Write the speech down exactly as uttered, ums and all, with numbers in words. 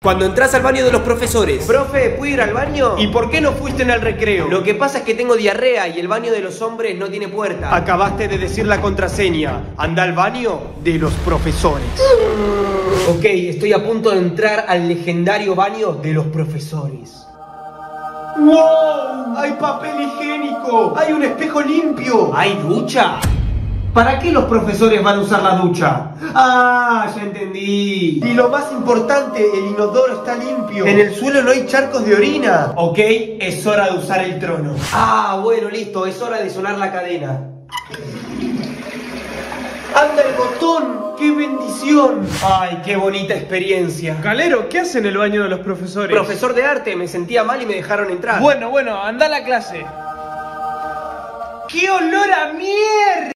Cuando entras al baño de los profesores. Profe, ¿puedo ir al baño? ¿Y por qué no fuiste en el recreo? Lo que pasa es que tengo diarrea y el baño de los hombres no tiene puerta. Acabaste de decir la contraseña. Anda al baño de los profesores. Ok, estoy a punto de entrar al legendario baño de los profesores. ¡Wow! ¡Hay papel higiénico! ¡Hay un espejo limpio! ¿Hay ducha? ¿Para qué los profesores van a usar la ducha? Ah, ya entendí. Y lo más importante, el inodoro está limpio. En el suelo no hay charcos de orina. Ok, es hora de usar el trono. Ah, bueno, listo, es hora de sonar la cadena. ¡Anda el botón! ¡Qué bendición! ¡Ay, qué bonita experiencia! Galero, ¿qué hace en el baño de los profesores? Profesor de arte, me sentía mal y me dejaron entrar. Bueno, bueno, anda a la clase. ¡Qué olor a mierda!